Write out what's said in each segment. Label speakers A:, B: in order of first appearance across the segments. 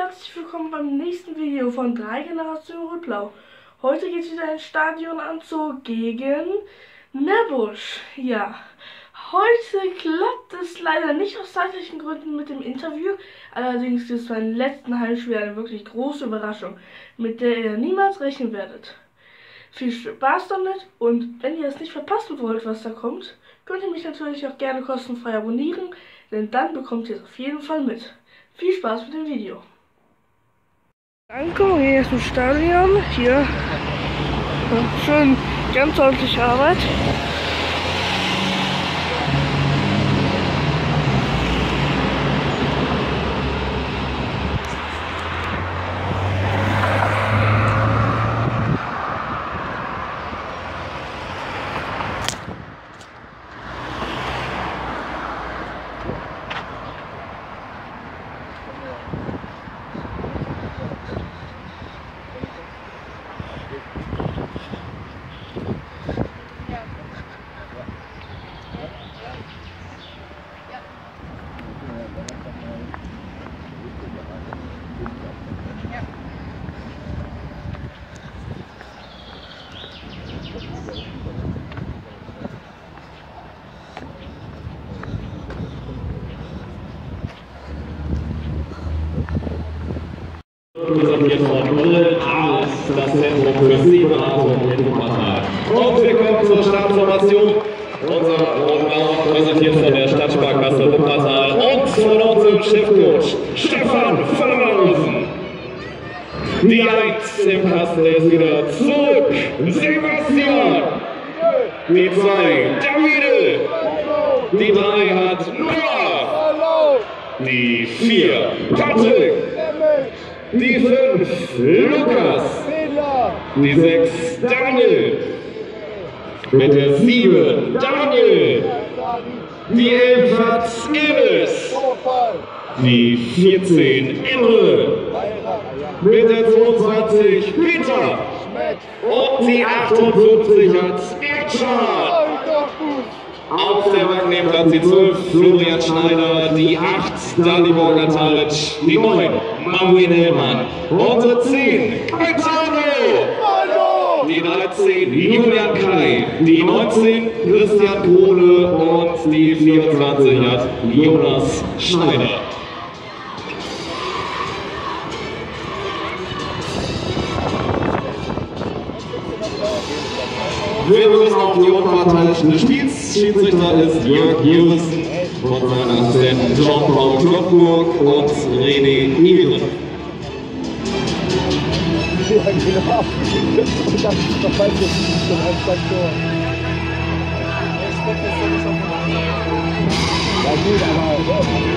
A: herzlich willkommen beim nächsten Video von 3 Generationen Rot-Blau. Heute geht es wieder in Stadionanzug gegen Meerbusch. Ja, heute klappt es leider nicht aus zeitlichen Gründen mit dem Interview. Allerdings ist beim letzten Heimspiel eine wirklich große Überraschung, mit der ihr niemals rechnen werdet. Viel Spaß damit und wenn ihr es nicht verpassen wollt, was da kommt, könnt ihr mich natürlich auch gerne kostenfrei abonnieren, denn dann bekommt ihr es auf jeden Fall mit. Viel Spaß mit dem Video. Danke, wir gehen jetzt ins Stadion. Hier schön ganz ordentliche Arbeit.
B: Präsentiert von Brillen Ales, das Zentrum für Sehberatung in Wuppertal. Und wir kommen zur Startformation. Unser Rot-Blau präsentiert von der Stadtsparkasse Wuppertal und von unserem Chefcoach Stefan Verhausen. Die 1 im Kasten ist wieder zurück, Sebastian. Die 2, Davide. Die 3 hat Noah. Die 4, Patrick. Die 5, Lukas. Die 6, Daniel. Mit der 7, Daniel. Die 11 hat Iris. Die 14, Imre. Mit der 22, Peter. Und die 58 hat Ercan. Auf der Bank neben Platz die 12, Florian Schneider, die 8, Dalibor Gataric, die 9, Marvin Hellmann, unsere 10, Gaetano, die 13, Julian Kai, die 19, Christian Krone und die 24 hat Jonas Schneider. Wir begrüßen auch die unparteiischen Schiedsrichter ist Jörg Jürgen und sein Assistent Jean-Paul Kloppenburg und René Nieren.
C: Ja, genau. Und das ist doch falsch, das ist schon ein Faktor. Ja gut, aber...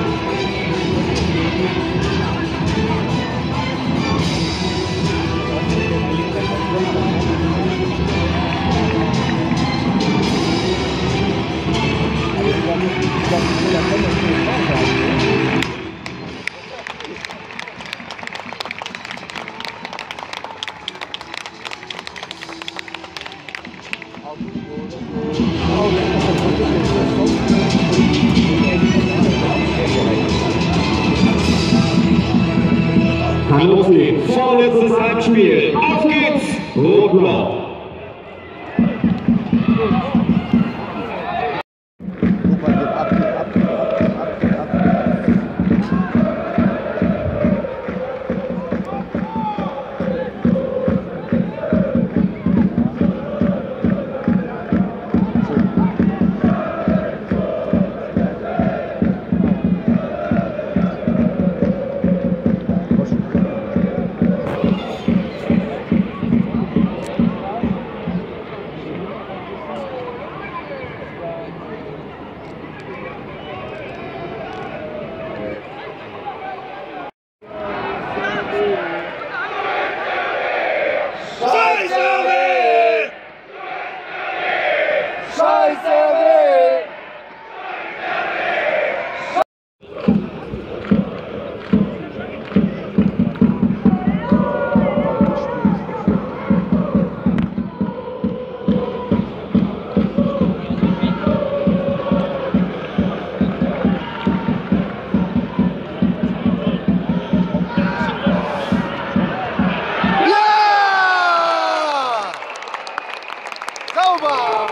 B: Kann losgehen. Vorletztes Heimspiel. Auf geht's! Rot-Blau.
C: Sauber!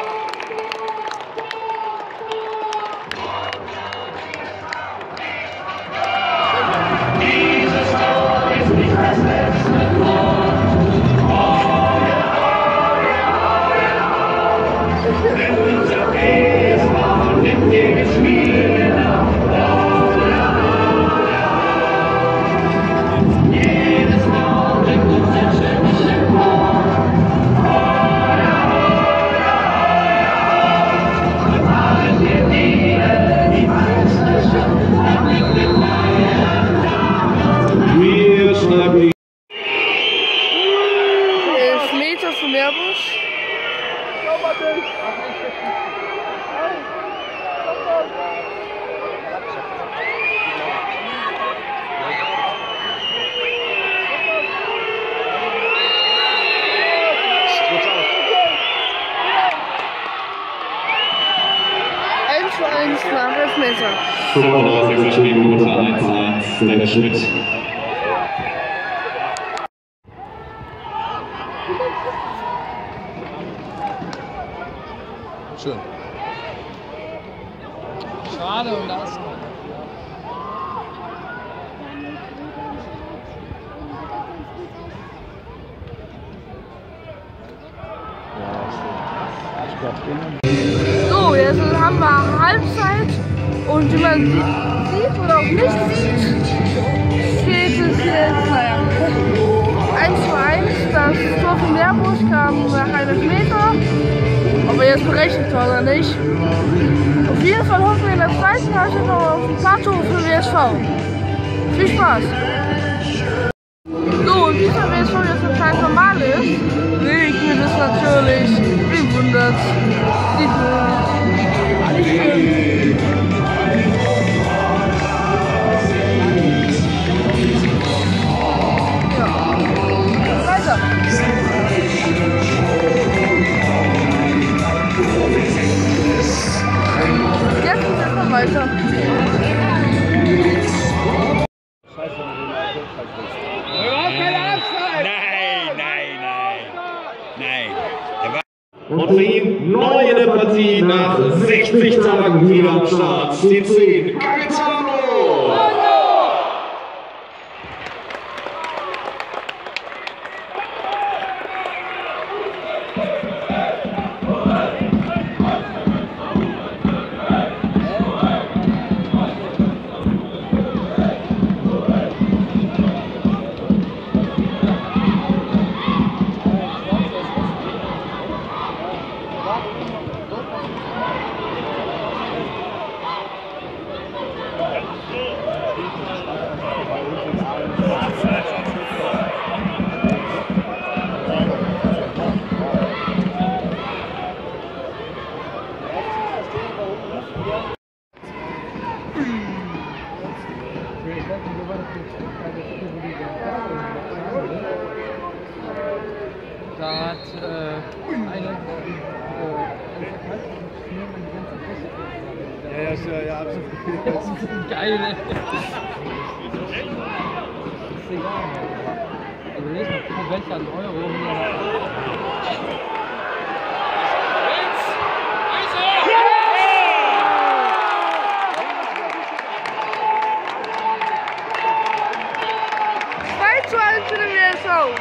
A: Meter von Meerbusch. Nach Elfmeter.
B: 35. Minute 1:1, Dennis Schmidt.
C: Schön.
D: Schade und das.
A: So, jetzt haben wir Halbzeit und wie man sieht oder auch nicht sieht, steht es jetzt 1:1. Das Tor von Meerbusch kam nach einem Elfmeter, ob er jetzt berechnet war oder nicht. Auf jeden Fall hoffen wir in der zweiten Halbzeit noch auf ein paar Tore für WSV. Viel Spaß! So, und wie es beim WSV jetzt anscheinend normal ist, regnet es natürlich, wie wundert, sieht man nicht schön. Ja, weiter. Jetzt geht es erstmal weiter.
B: Und für ihn neu in der Partie nach 60 Tagen wieder am Start. Die 10, Gaetano!
D: Da hat eine
C: Ja, absolut.
D: geil. Ist egal. Überleg mal, für welcher Euro.
A: Für den WSV.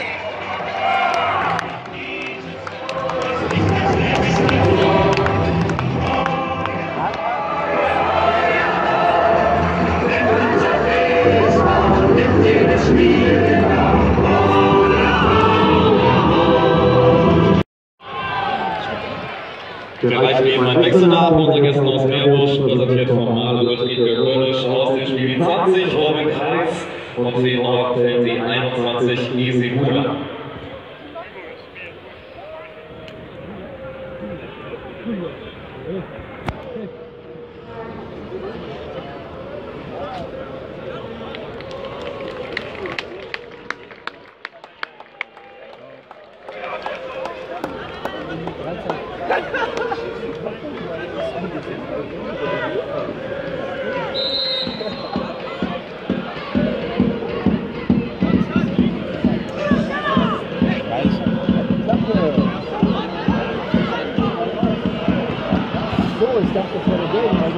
B: Wir reichen eben einen Wechsel nach. Unsere Gäste aus Meerbusch, präsentiert vom Maler Rodrigo Rönisch aus dem Spiel 20, Robin Kreis und sie auf die 21, Easy Huda.
C: Ich dachte, das wäre der Game.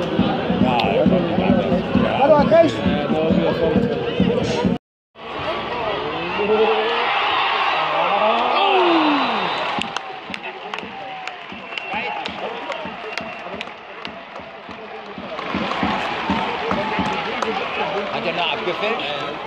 C: Hallo, Akash!
E: Hat er da abgefällt?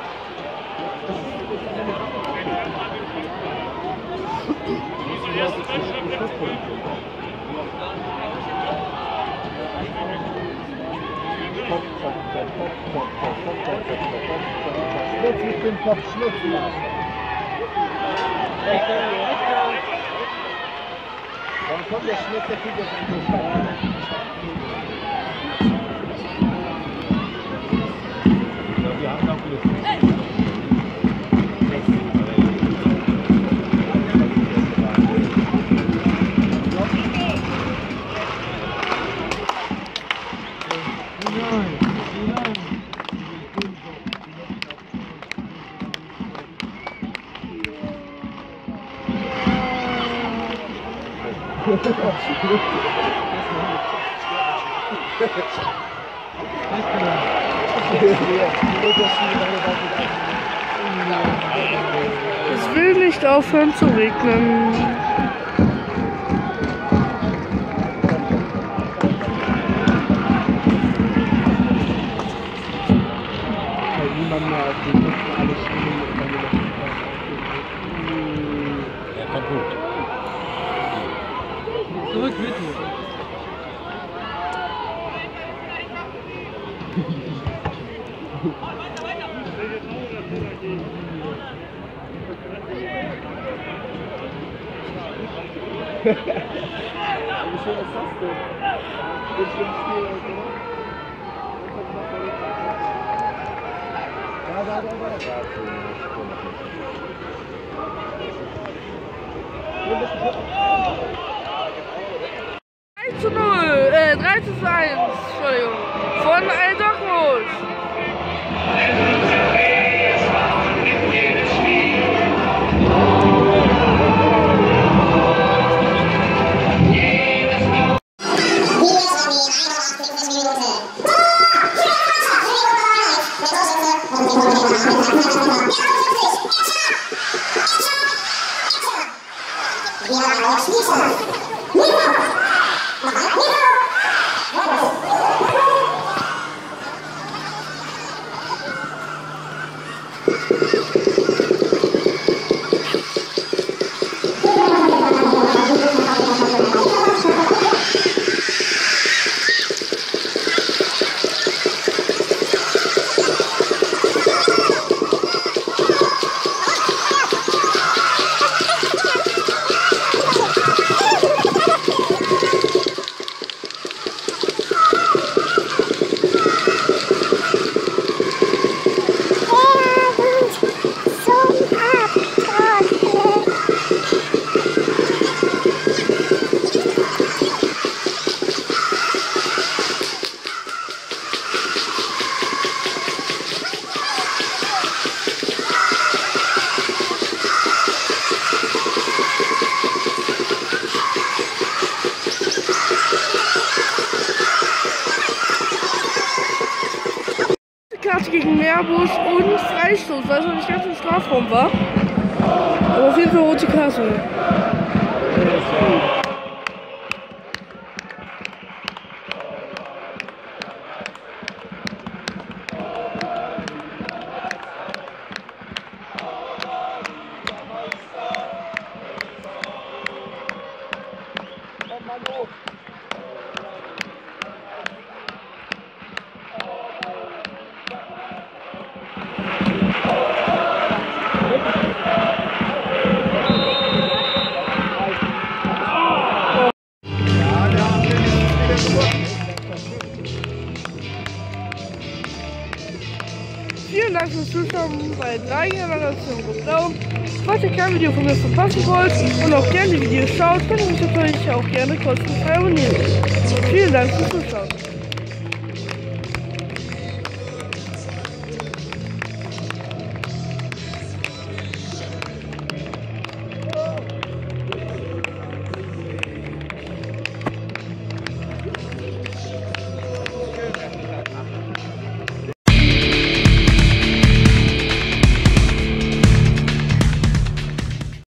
C: Schmutz mit dem Kopf, Schmutz machen. Dann kommt der Schmutz, der kriegt jetzt einen Durchfall. Wir haben auch Glück.
A: Es will nicht aufhören zu regnen.
E: Ja, kommt gut.
D: Zurück, bitte.
C: Wie schön ist das denn? Wie schön Spiel, oder? Da.
A: 3:1, Entschuldigung, von Aldogmos. Karte gegen Meerbus und Freistoß, weil es noch nicht ganz im Strafraum war. Aber auf jeden Fall rote Karte. Vielen Dank fürs Zuschauen bei 3 Generationen Rot-Blau. Falls ihr kein Video von mir verpassen wollt und auch gerne die Videos schaut, könnt ihr mich natürlich auch gerne kostenfrei abonnieren. Vielen Dank fürs Zuschauen.